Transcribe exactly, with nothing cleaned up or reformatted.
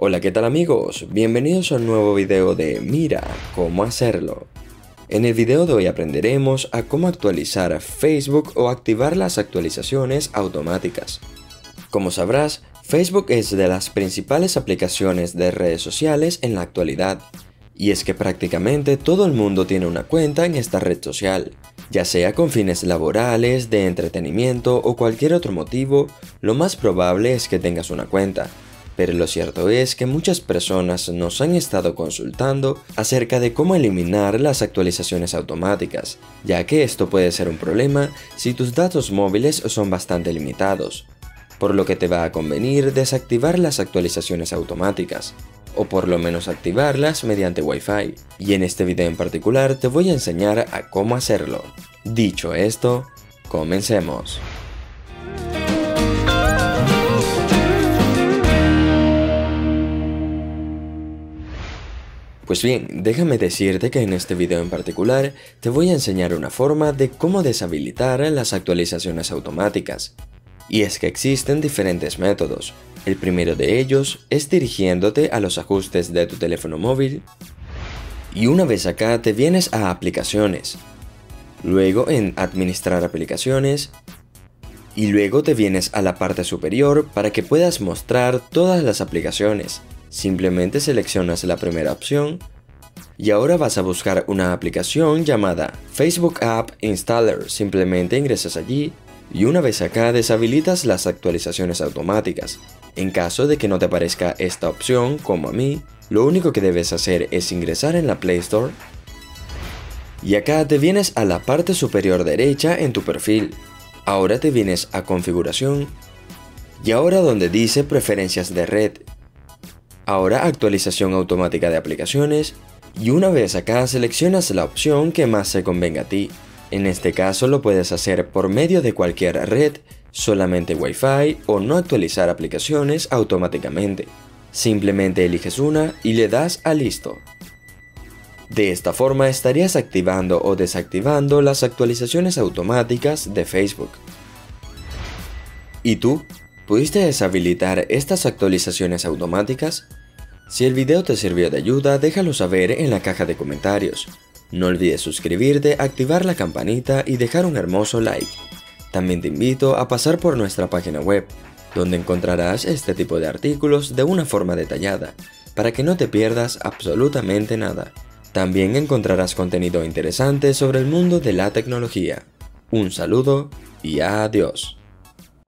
Hola, ¿qué tal amigos? Bienvenidos a un nuevo video de Mira cómo hacerlo. En el video de hoy aprenderemos a cómo actualizar Facebook o activar las actualizaciones automáticas. Como sabrás, Facebook es de las principales aplicaciones de redes sociales en la actualidad. Y es que prácticamente todo el mundo tiene una cuenta en esta red social. Ya sea con fines laborales, de entretenimiento o cualquier otro motivo, lo más probable es que tengas una cuenta. Pero lo cierto es que muchas personas nos han estado consultando acerca de cómo eliminar las actualizaciones automáticas, ya que esto puede ser un problema si tus datos móviles son bastante limitados, por lo que te va a convenir desactivar las actualizaciones automáticas, o por lo menos activarlas mediante Wi-Fi, y en este video en particular te voy a enseñar a cómo hacerlo. Dicho esto, comencemos. Pues bien, déjame decirte que en este video en particular te voy a enseñar una forma de cómo deshabilitar las actualizaciones automáticas. Y es que existen diferentes métodos. El primero de ellos es dirigiéndote a los ajustes de tu teléfono móvil. Y una vez acá te vienes a aplicaciones. Luego en administrar aplicaciones. Y luego te vienes a la parte superior para que puedas mostrar todas las aplicaciones. Simplemente seleccionas la primera opción y ahora vas a buscar una aplicación llamada Facebook App Installer. Simplemente ingresas allí y una vez acá deshabilitas las actualizaciones automáticas. En caso de que no te aparezca esta opción, como a mí, lo único que debes hacer es ingresar en la Play Store y acá te vienes a la parte superior derecha en tu perfil. Ahora te vienes a configuración y ahora donde dice preferencias de red. Ahora actualización automática de aplicaciones y una vez acá seleccionas la opción que más se convenga a ti. En este caso lo puedes hacer por medio de cualquier red, solamente Wi-Fi o no actualizar aplicaciones automáticamente. Simplemente eliges una y le das a listo. De esta forma estarías activando o desactivando las actualizaciones automáticas de Facebook. ¿Y tú? ¿Pudiste deshabilitar estas actualizaciones automáticas? Si el video te sirvió de ayuda, déjalo saber en la caja de comentarios. No olvides suscribirte, activar la campanita y dejar un hermoso like. También te invito a pasar por nuestra página web, donde encontrarás este tipo de artículos de una forma detallada, para que no te pierdas absolutamente nada. También encontrarás contenido interesante sobre el mundo de la tecnología. Un saludo y adiós.